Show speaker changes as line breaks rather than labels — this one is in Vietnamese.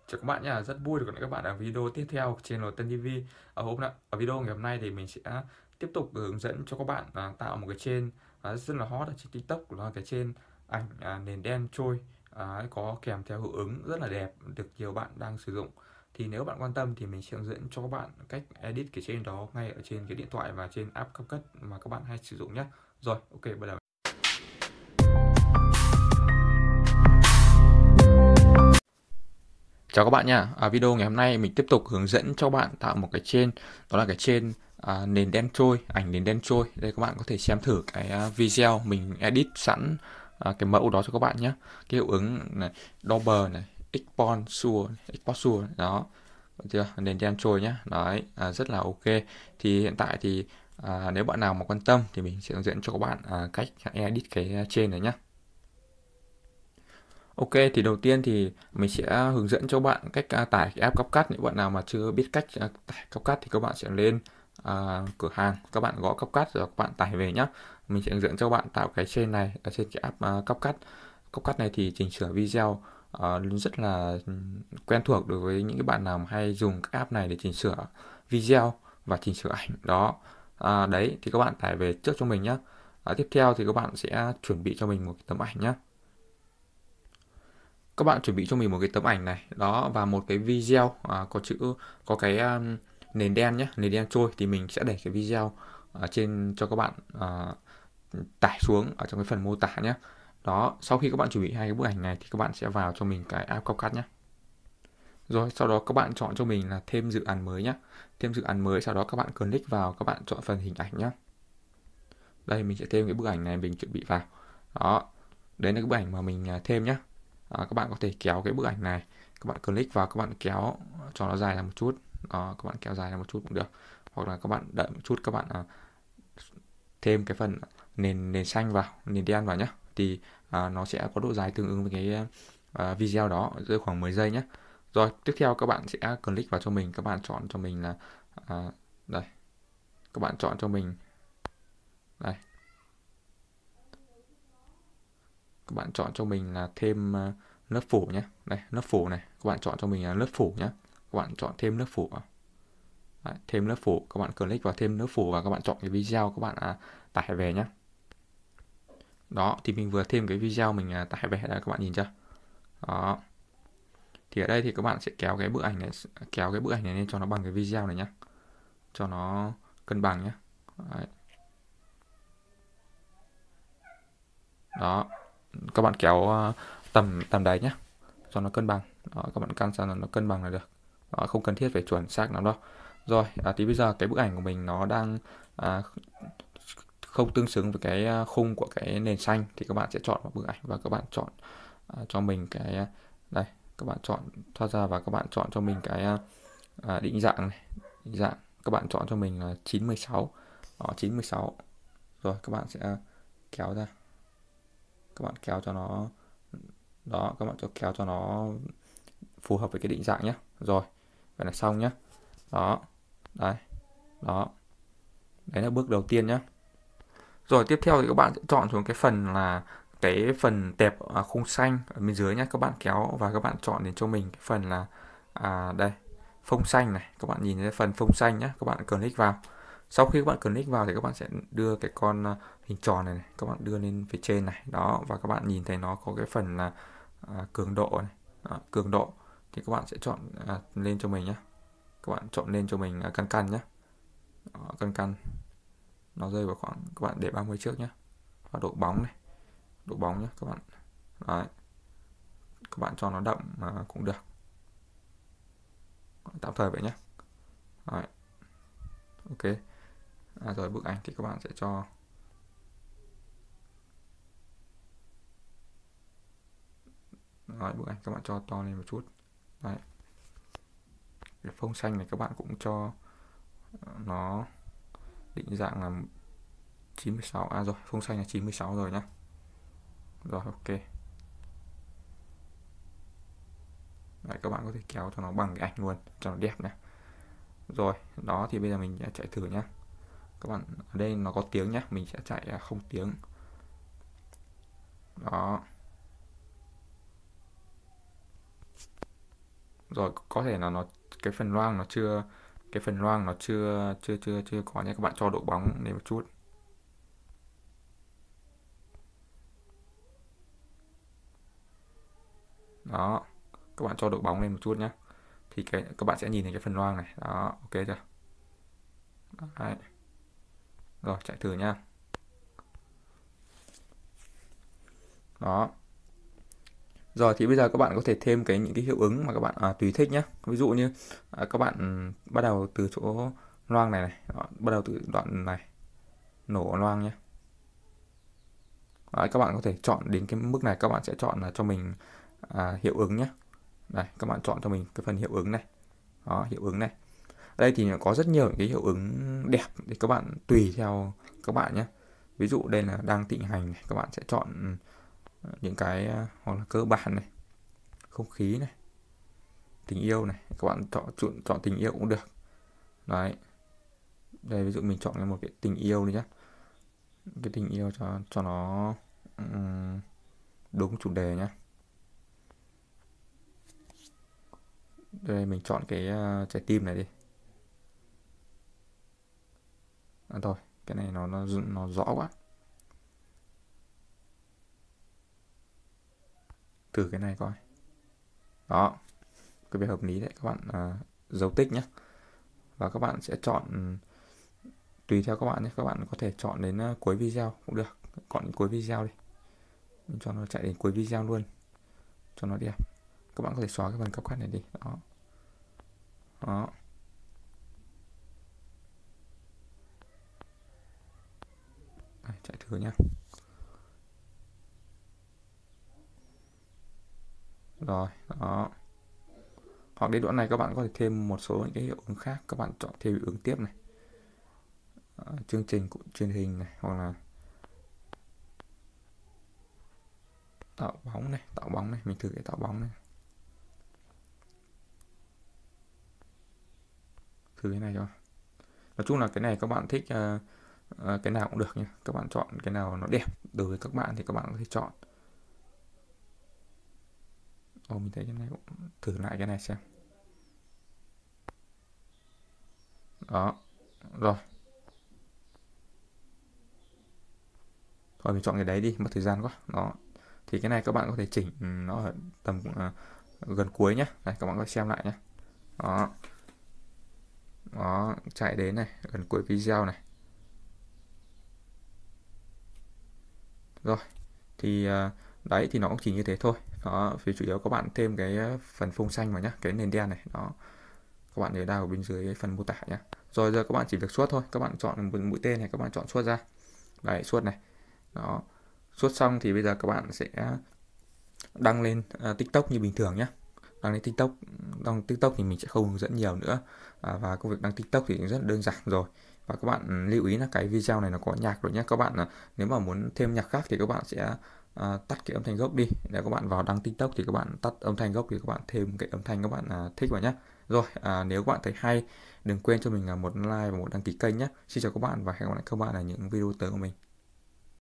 Chào các bạn nha, rất vui được gặp lại các bạn ở video tiếp theo trên Tân TV. Ở video ngày hôm nay thì mình sẽ tiếp tục hướng dẫn cho các bạn tạo một cái chain rất là hot ở trên TikTok, là cái chain ảnh nền đen trôi, có kèm theo hiệu ứng rất là đẹp, được nhiều bạn đang sử dụng. Thì nếu bạn quan tâm thì mình sẽ hướng dẫn cho các bạn cách edit cái chain đó ngay ở trên cái điện thoại và trên app CapCut mà các bạn hay sử dụng nhé. Rồi, ok, bắt đầu. Chào các bạn nha. Video ngày hôm nay mình tiếp tục hướng dẫn cho bạn tạo một cái chain, đó là cái chain nền đen trôi, ảnh nền đen trôi. Đây các bạn có thể xem thử cái video mình edit sẵn cái mẫu đó cho các bạn nhé. Cái hiệu ứng này, Dober này, Export Sure đó. Được chưa? Nền đen trôi nhé. Đấy, rất là ok. Thì hiện tại thì nếu bạn nào mà quan tâm thì mình sẽ hướng dẫn cho các bạn cách edit cái chain này nhé. Ok, thì đầu tiên thì mình sẽ hướng dẫn cho bạn cách tải cái app CapCut. Nếu bạn nào mà chưa biết cách tải CapCut thì các bạn sẽ lên cửa hàng, các bạn gõ CapCut rồi các bạn tải về nhé. Mình sẽ hướng dẫn cho bạn tạo cái chain này ở trên cái app CapCut. CapCut này thì chỉnh sửa video rất là quen thuộc đối với những cái bạn nào mà hay dùng cái app này để chỉnh sửa video và chỉnh sửa ảnh đó. Đấy thì các bạn tải về trước cho mình nhé. Tiếp theo thì các bạn sẽ chuẩn bị cho mình một cái tấm ảnh nhé. Các bạn chuẩn bị cho mình một cái tấm ảnh này đó và một cái video có cái nền đen nhé, nền đen trôi. Thì mình sẽ để cái video trên cho các bạn tải xuống ở trong cái phần mô tả nhé. Đó, sau khi các bạn chuẩn bị hai cái bức ảnh này thì các bạn sẽ vào cho mình cái app CapCut nhé. Rồi sau đó các bạn chọn cho mình là thêm dự án mới nhé. Thêm dự án mới, sau đó các bạn click vào, các bạn chọn phần hình ảnh nhé. Đây mình sẽ thêm cái bức ảnh này mình chuẩn bị vào. Đó, đấy là cái bức ảnh mà mình thêm nhé. Các bạn có thể kéo cái bức ảnh này, các bạn click vào, các bạn kéo cho nó dài ra một chút. Các bạn kéo dài ra một chút cũng được, hoặc là các bạn đợi một chút, các bạn thêm cái phần nền xanh vào, nền đen vào nhé. Thì nó sẽ có độ dài tương ứng với cái video đó, rơi khoảng 10 giây nhé. Rồi tiếp theo các bạn sẽ click vào cho mình, các bạn chọn cho mình là đây, các bạn chọn cho mình đây, các bạn chọn cho mình là thêm lớp phủ nhé. Đây, lớp phủ này, các bạn chọn cho mình là lớp phủ nhé. Các bạn chọn thêm lớp phủ vào. Đấy, thêm lớp phủ, các bạn click vào thêm lớp phủ và các bạn chọn cái video các bạn tải về nhé. Đó, thì mình vừa thêm cái video mình tải về đây, các bạn nhìn chưa? Đó. Thì ở đây thì các bạn sẽ kéo cái bức ảnh này lên cho nó bằng cái video này nhé, cho nó cân bằng nhé. Đấy. Đó, các bạn kéo tầm tầm đấy nhé, cho nó cân bằng. Đó, các bạn căn sao nó cân bằng là được. Đó, không cần thiết phải chuẩn xác lắm đâu. Rồi, thì bây giờ cái bức ảnh của mình nó đang không tương xứng với cái khung của cái nền xanh, thì các bạn sẽ chọn một bức ảnh và các bạn chọn cho mình cái đây, các bạn chọn thoát ra và các bạn chọn cho mình cái định dạng này, định dạng các bạn chọn cho mình là 916. Đó, 916. Rồi các bạn sẽ kéo ra, các bạn kéo cho nó đó, các bạn kéo cho nó phù hợp với cái định dạng nhé. Rồi vậy là xong nhé. Đó, đây, đó, đấy là bước đầu tiên nhé. Rồi tiếp theo thì các bạn sẽ chọn xuống cái phần là cái phần tẹp khung xanh ở bên dưới nhé. Các bạn kéo và các bạn chọn đến cho mình cái phần là đây, phông xanh này. Các bạn nhìn thấy phần phông xanh nhé, các bạn click vào. Sau khi các bạn click vào thì các bạn sẽ đưa cái con hình tròn này, các bạn đưa lên phía trên này. Đó, và các bạn nhìn thấy nó có cái phần là cường độ này. Đó, cường độ thì các bạn sẽ chọn lên cho mình nhé. Các bạn chọn lên cho mình căn căn nhé. Đó, căn căn nó rơi vào khoảng, các bạn để 30 trước nhé. Và độ bóng này, độ bóng nhé các bạn. Đấy, các bạn cho nó đậm cũng được, tạm thời vậy nhé. Đấy. Ok. Rồi bức ảnh thì các bạn sẽ cho Đấy, bức ảnh các bạn cho to lên một chút. Đấy, cái phông xanh này các bạn cũng cho nó định dạng là 96. Rồi phông xanh là 96 rồi nhá. Rồi ok. Đấy, các bạn có thể kéo cho nó bằng cái ảnh luôn cho nó đẹp này. Rồi đó, thì bây giờ mình chạy thử nhá. Các bạn ở đây nó có tiếng nhá, mình sẽ chạy không tiếng. Đó. Rồi có thể là cái phần loang nó chưa chưa có nhé, các bạn cho độ bóng lên một chút. Đó, các bạn cho độ bóng lên một chút nhé, thì các bạn sẽ nhìn thấy cái phần loang này. Đó, ok chưa? Đấy. Rồi chạy thử nhá. Đó. Rồi thì bây giờ các bạn có thể thêm những cái hiệu ứng mà các bạn tùy thích nhé. Ví dụ như các bạn bắt đầu từ chỗ loang này này. Đó, bắt đầu từ đoạn này, nổ loang nhé. Đấy, các bạn có thể chọn đến cái mức này, các bạn sẽ chọn là cho mình hiệu ứng nhé. Đây, các bạn chọn cho mình cái phần hiệu ứng này. Đó, hiệu ứng này. Đây thì có rất nhiều những cái hiệu ứng đẹp để các bạn tùy theo các bạn nhé. Ví dụ đây là đang thịnh hành này, các bạn sẽ chọn những cái hoặc là cơ bản này, không khí này, tình yêu này, các bạn chọn tình yêu cũng được. Đấy. Đây ví dụ mình chọn một cái tình yêu đi nhé. Cái tình yêu cho nó đúng chủ đề nhé. Đây mình chọn cái trái tim này đi. Thôi, cái này nó rõ quá. Thử cái này coi. Đó, cái việc hợp lý đấy, các bạn dấu tích nhé. Và các bạn sẽ chọn tùy theo các bạn nhé. Các bạn có thể chọn đến cuối video cũng được. Chọn đến cuối video đi. Mình cho nó chạy đến cuối video luôn cho nó đẹp. Các bạn có thể xóa cái phần CapCut này đi. Đó. Đó. Đây, chạy thử nhé. Rồi, đó. Hoặc đến đoạn này các bạn có thể thêm một số những cái hiệu ứng khác. Các bạn chọn thêm hiệu ứng tiếp này. Chương trình truyền hình này, hoặc là tạo bóng này, mình thử cái tạo bóng này. Thử cái này cho. Nói chung là cái này các bạn thích cái nào cũng được nhé. Các bạn chọn cái nào nó đẹp đối với các bạn thì các bạn có thể chọn. Mình thấy cái này cũng thử lại cái này xem. Đó. Rồi. Thôi mình chọn cái đấy đi, mất thời gian quá. Đó. Thì cái này các bạn có thể chỉnh nó ở tầm gần cuối nhé. Đây, các bạn có xem lại nhé. Đó. Đó, chạy đến này, gần cuối video này. Rồi. Thì đấy thì nó cũng chỉ như thế thôi. Đó, phía chủ yếu các bạn thêm cái phần phông xanh vào nhé, cái nền đen này. Đó. Các bạn nhớ đào ở bên dưới phần mô tả nhé. Rồi giờ các bạn chỉ việc suốt thôi. Các bạn chọn một mũi tên này, các bạn chọn suốt ra. Đấy, suốt này. Đó. Suốt xong thì bây giờ các bạn sẽ đăng lên TikTok như bình thường nhé. Đăng lên TikTok thì mình sẽ không hướng dẫn nhiều nữa. Và công việc đăng TikTok thì rất đơn giản rồi. Và các bạn lưu ý là cái video này nó có nhạc rồi nhé. Các bạn nếu mà muốn thêm nhạc khác thì các bạn sẽ tắt cái âm thanh gốc đi. Để các bạn vào đăng TikTok thì các bạn tắt âm thanh gốc thì các bạn thêm cái âm thanh các bạn thích vào nhé. Rồi, nếu các bạn thấy hay, đừng quên cho mình một like và một đăng ký kênh nhé. Xin chào các bạn và hẹn gặp lại các bạn ở những video tới của mình.